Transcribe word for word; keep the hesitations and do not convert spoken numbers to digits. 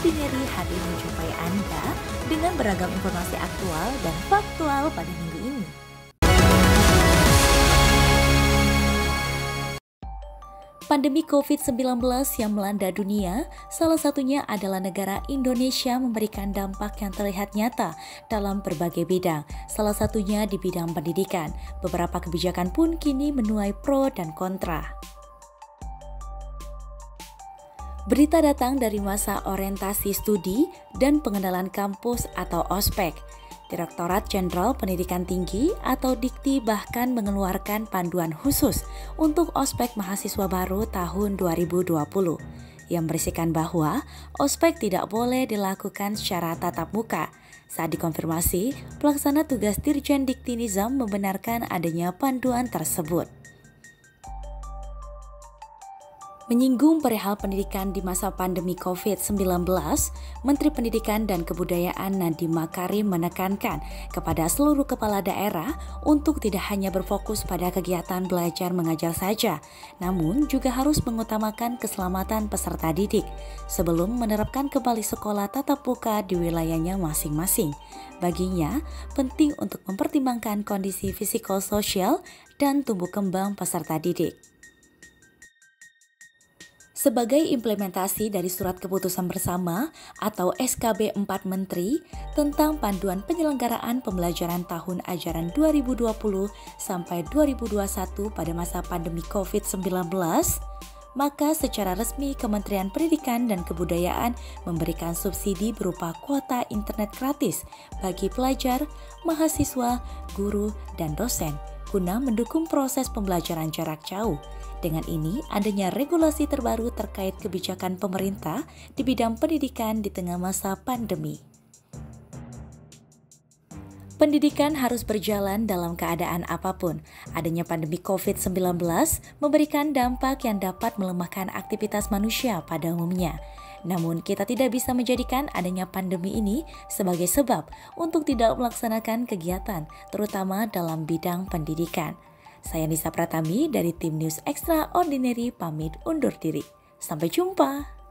Extraordinary hadir menjumpai Anda dengan beragam informasi aktual dan faktual pada minggu ini. Pandemi covid sembilan belas yang melanda dunia, salah satunya adalah negara Indonesia memberikan dampak yang terlihat nyata dalam berbagai bidang, salah satunya di bidang pendidikan. Beberapa kebijakan pun kini menuai pro dan kontra. Berita datang dari masa orientasi studi dan pengenalan kampus atau ospek. Direktorat Jenderal Pendidikan Tinggi atau Dikti bahkan mengeluarkan panduan khusus untuk ospek mahasiswa baru tahun dua ribu dua puluh yang berisikan bahwa ospek tidak boleh dilakukan secara tatap muka. Saat dikonfirmasi, pelaksana tugas Dirjen Dikti Nizam membenarkan adanya panduan tersebut. Menyinggung perihal pendidikan di masa pandemi covid sembilan belas, Menteri Pendidikan dan Kebudayaan Nadiem Makarim menekankan kepada seluruh kepala daerah untuk tidak hanya berfokus pada kegiatan belajar mengajar saja, namun juga harus mengutamakan keselamatan peserta didik sebelum menerapkan kembali sekolah tatap muka di wilayahnya masing-masing. Baginya, penting untuk mempertimbangkan kondisi psikososial dan tumbuh kembang peserta didik. Sebagai implementasi dari Surat Keputusan Bersama atau S K B empat Menteri tentang panduan penyelenggaraan pembelajaran tahun ajaran dua ribu dua puluh sampai dua ribu dua puluh satu pada masa pandemi covid sembilan belas, maka secara resmi Kementerian Pendidikan dan Kebudayaan memberikan subsidi berupa kuota internet gratis bagi pelajar, mahasiswa, guru, dan dosen guna mendukung proses pembelajaran jarak jauh. Dengan ini, adanya regulasi terbaru terkait kebijakan pemerintah di bidang pendidikan di tengah masa pandemi. Pendidikan harus berjalan dalam keadaan apapun. Adanya pandemi covid sembilan belas memberikan dampak yang dapat melemahkan aktivitas manusia pada umumnya. Namun, kita tidak bisa menjadikan adanya pandemi ini sebagai sebab untuk tidak melaksanakan kegiatan, terutama dalam bidang pendidikan. Saya Nisa Pratami dari tim News Extraordinary pamit undur diri. Sampai jumpa.